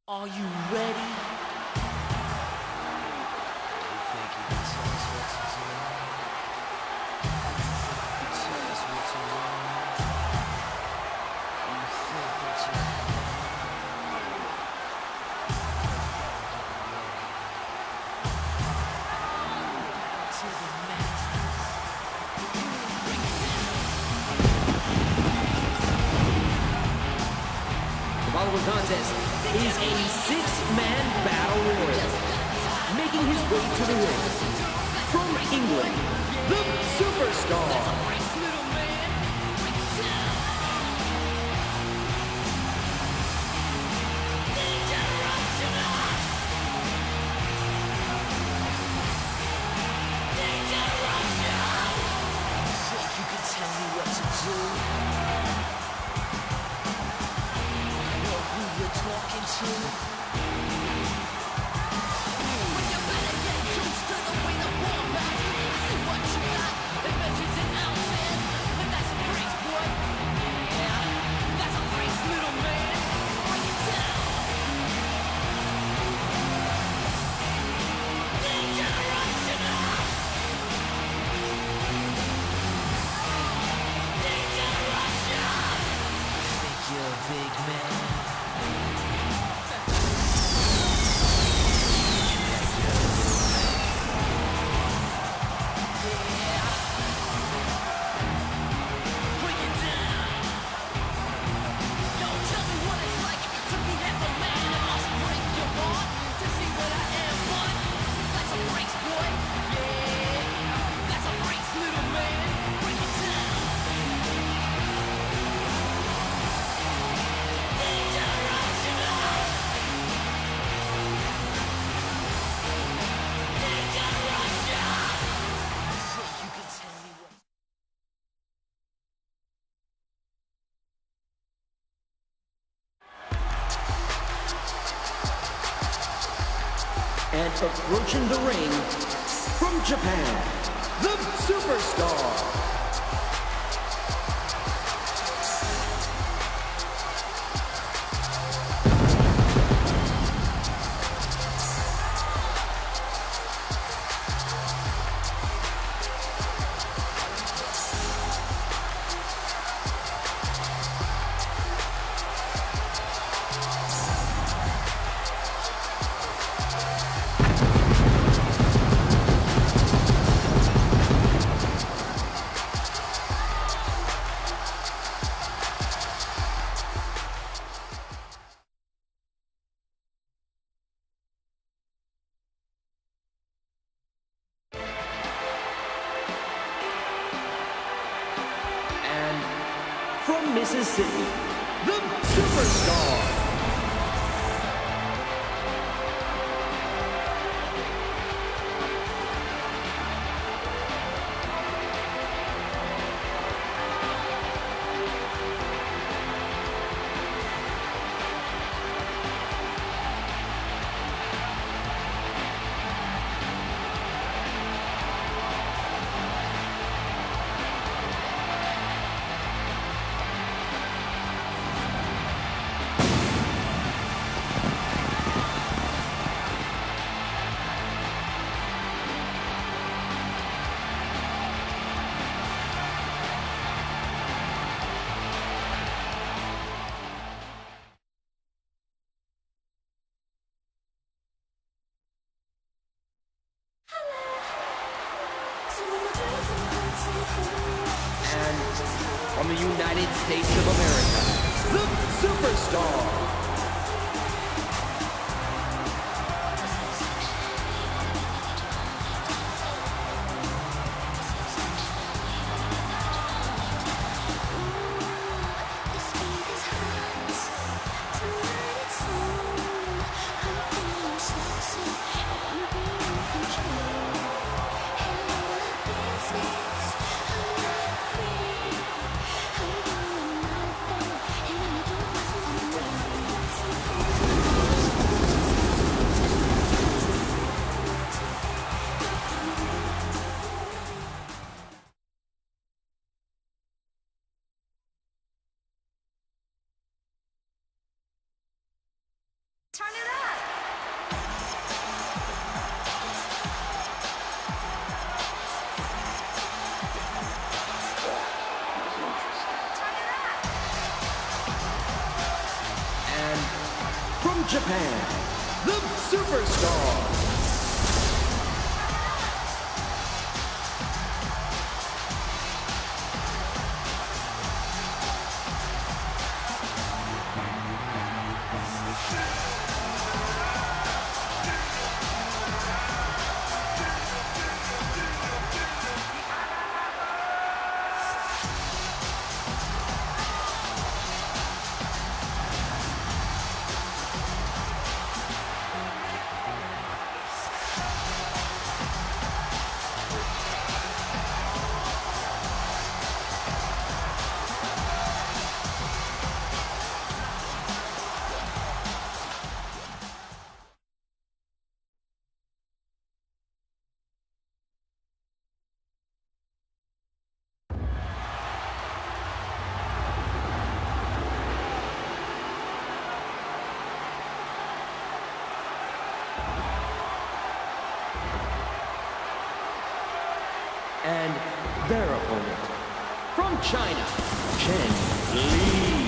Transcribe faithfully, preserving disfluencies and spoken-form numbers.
Are you ready? The following contest is a six-man battle royal. Making his way to the ring, from England, the Superstar. You can tell me what to do. I know who you're talking to. When you better get used to the way the war back. I see what you got. It measures in ounces. And that's a brace, boy. Yeah, that's a brace, little man. Bring it down. Degeneration! Think you're a big man? Bring it down. Yo, tell me what it's like to be half a man and must break your heart to see what I am, one. That's a brace, boy. Yeah, that's a brace, little man. Bring it down. You can tell me what. And approaching the ring, from Japan, the Superstar. And from Mississippi, the Superstar. And from the United States of America, the Superstar. From Japan, the Superstar. And their opponent, from China, Chen Li.